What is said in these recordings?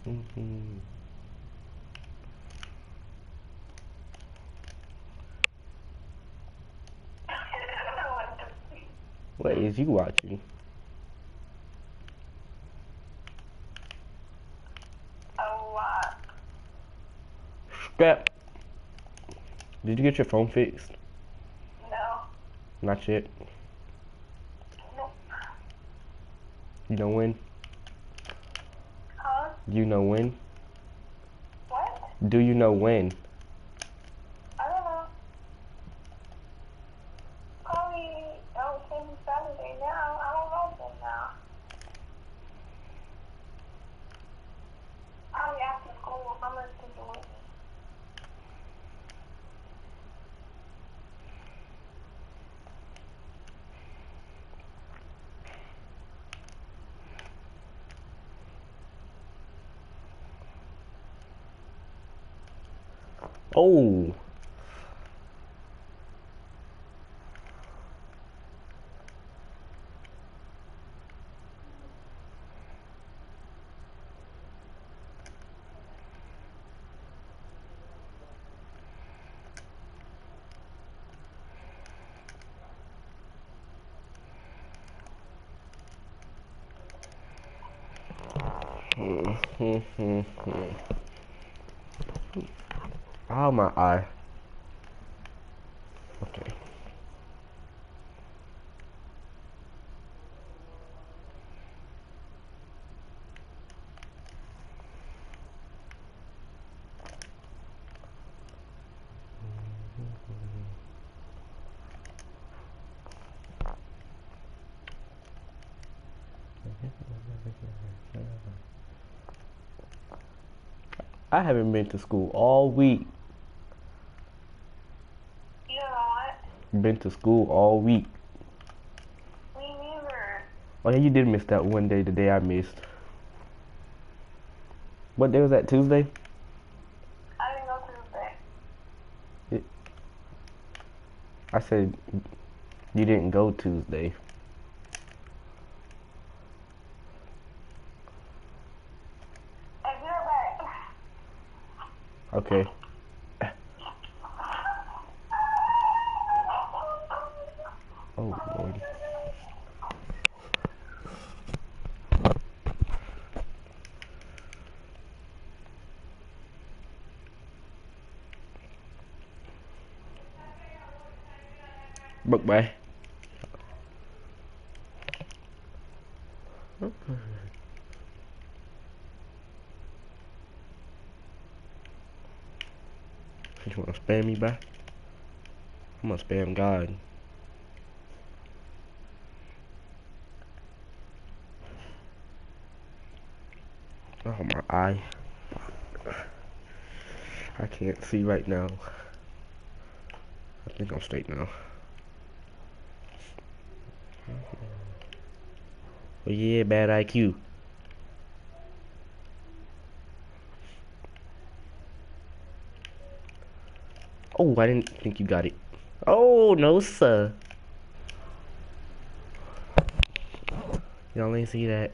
What is you watching? A lot. Scrap. Did you get your phone fixed? No. Not yet. Nope. You know when? Huh? You know when? What? Do you know when? I don't know. Probably, I would say Saturday now. I don't know them now. Probably after school. I'm going to do it. Oh. Oh, my eye. Okay. I haven't been to school all week. You know what? Been to school all week. Me neither. Oh yeah, you did miss that one day, the day I missed. What day was that, Tuesday? I didn't go Tuesday. I said you didn't go Tuesday. I get it back. Okay. Oh Lord. Bye bye. You wanna spam me, bye? I'm gonna spam God. Oh my eye. I can't see right now. I think I'm straight now. Oh yeah, bad IQ. Oh, I didn't think you got it. Oh no, sir. Y'all ain't see that.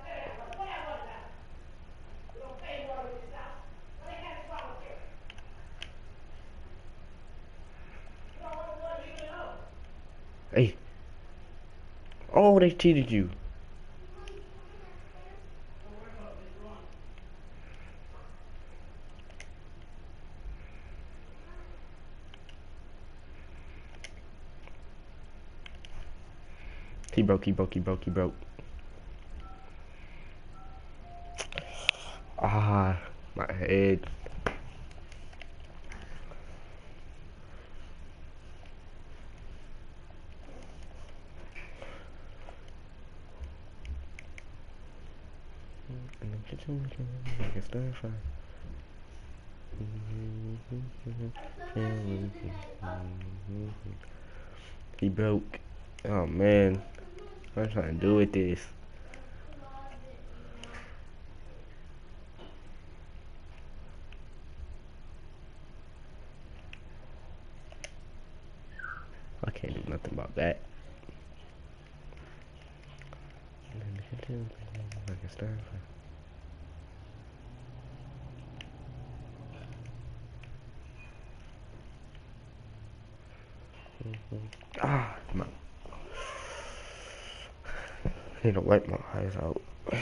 Hey. Oh, they cheated you. He broke, he broke, he broke, he broke. Ah, my head. In the kitchen, like a stir fry. He broke. Oh man, what am I trying to do with this? I can't do nothing about that. In the kitchen, like a stir fry. Ah, my. Need to wipe my eyes out.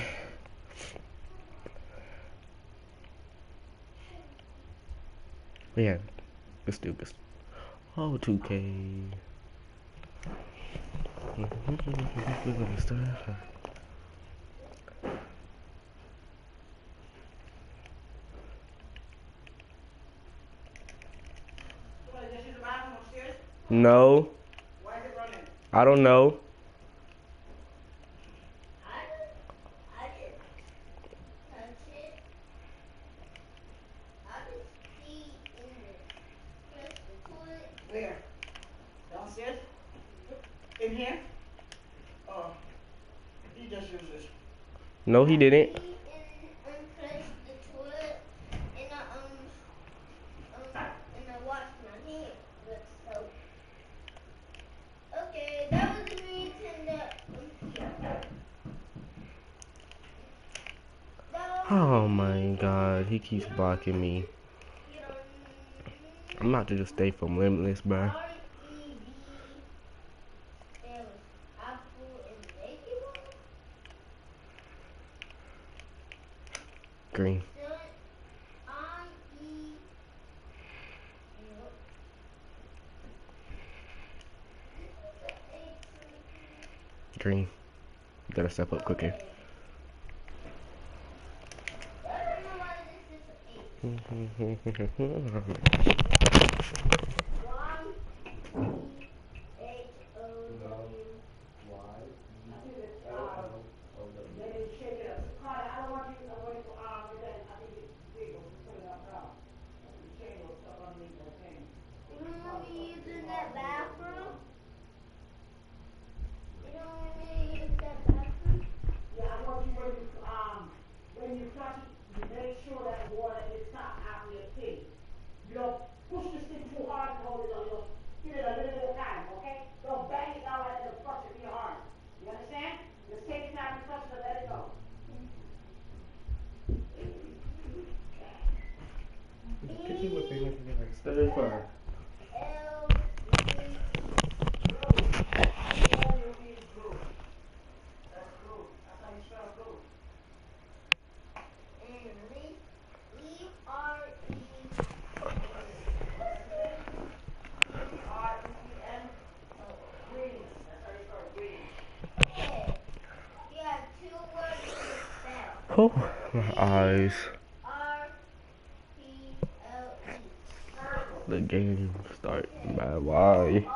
Yeah, let's do this. Oh, 2K. We're gonna start. No. Why is it running? I don't know. I didn't touch it. I just pee in the toilet. Where? Downstairs? In here? Oh, he just used it. No, he didn't. Pee and flush the toilet, and I washed my hands with soap. Okay, that was the reason that Oh my god, he keeps blocking me. I'm about to just stay from Limitless, bro. R-E-D spells apple and vegetable. Green. I-E. Green. You gotta step up quicker. When you flush it, you make sure that the water is stopped after you pee. You don't push this thing too hard and hold it on. You give it a little bit of time, okay? Don't bang it down like that and flush it real hard. You understand? Just take your time and flush it and let it go. Stir fry. Oh, my eyes. The game start. Bad. Why?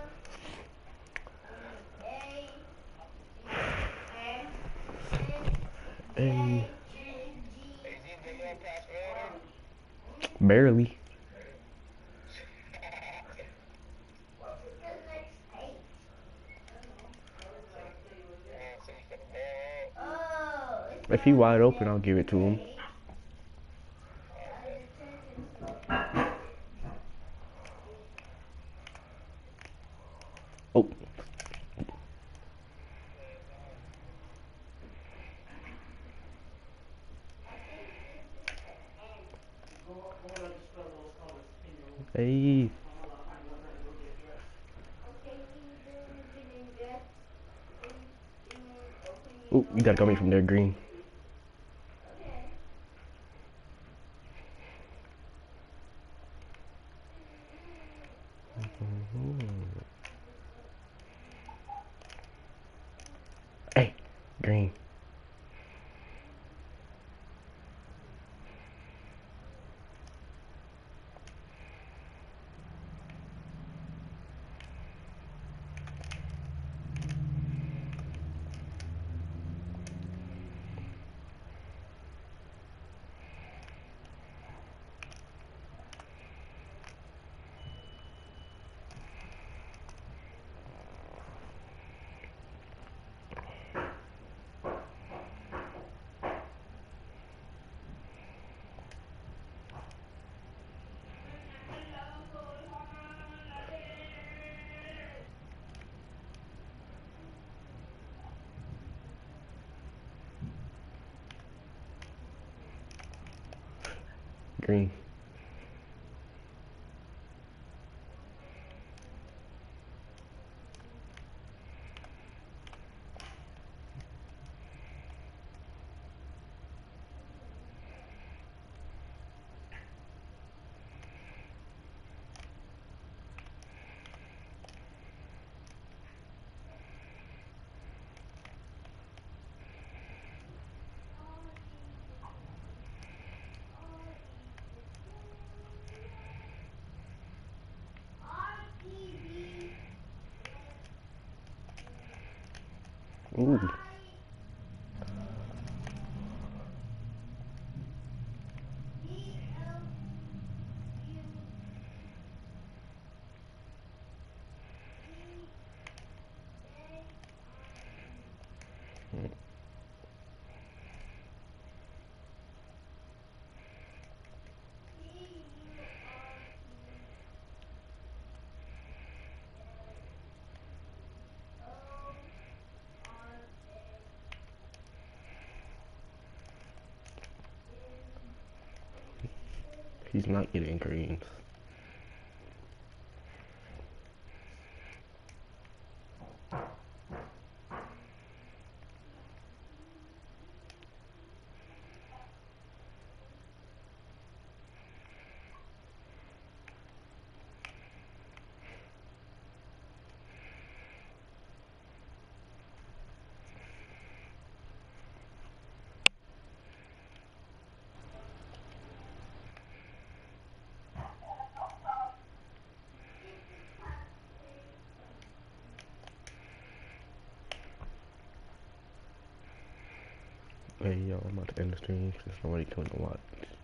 And barely. If he wide open, I'll give it to him. Oh. Hey. Oh, you gotta come in from there, Green. Hey, Green. Green. Ooh. He's not getting greens. Hey, yo, I'm about to end the stream since nobody coming to watch.